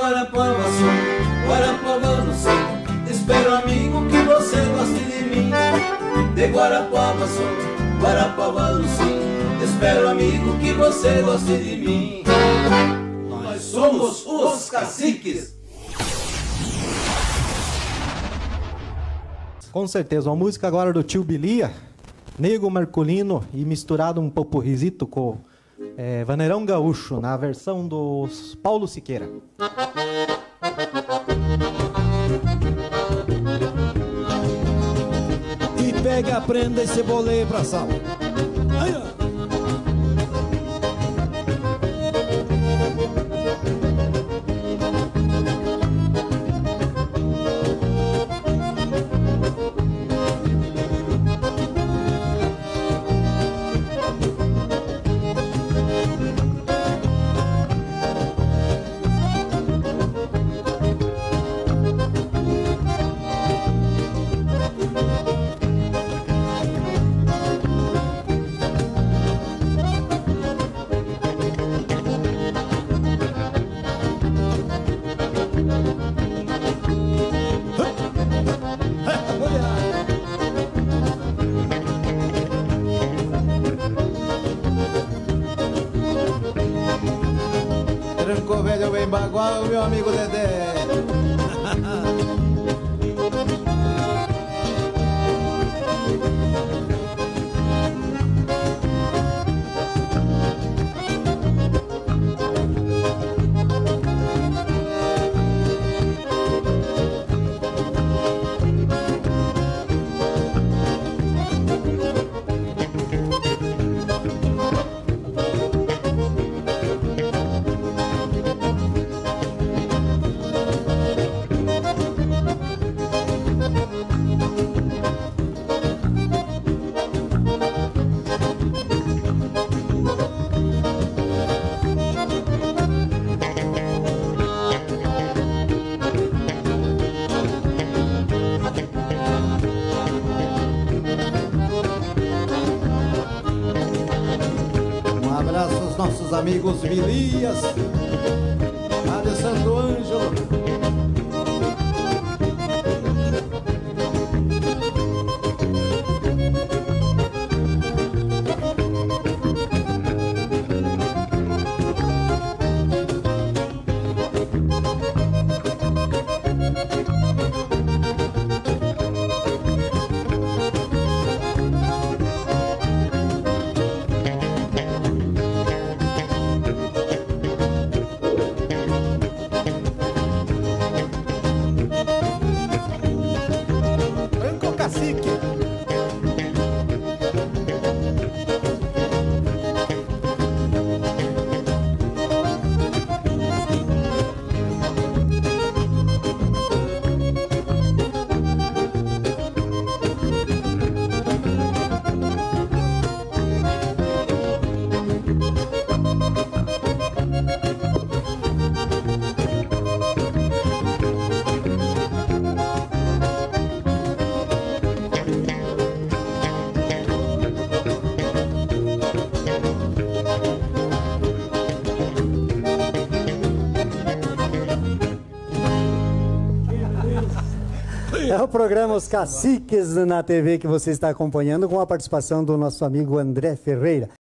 Guarapuava sou, guarapuavano sou. Espero, amigo, que você goste de mim. De Guarapuava sou, guarapuavano sim. Espero, amigo, que você goste de mim. Nós somos os Caciques. Com certeza, uma música agora do Tio Bilia, Nego Marculino, e misturado um popurrizito com Vaneirão Gaúcho, na versão do Paulo Siqueira. E pega a prenda e ceboleia pra sala. Aí, ó. Tranco velho bem bagual, meu amigo Dedé. Nossos amigos Bilias, lá de Santo Ângelo. É o programa Os Caciques na TV que você está acompanhando, com a participação do nosso amigo André Ferreira.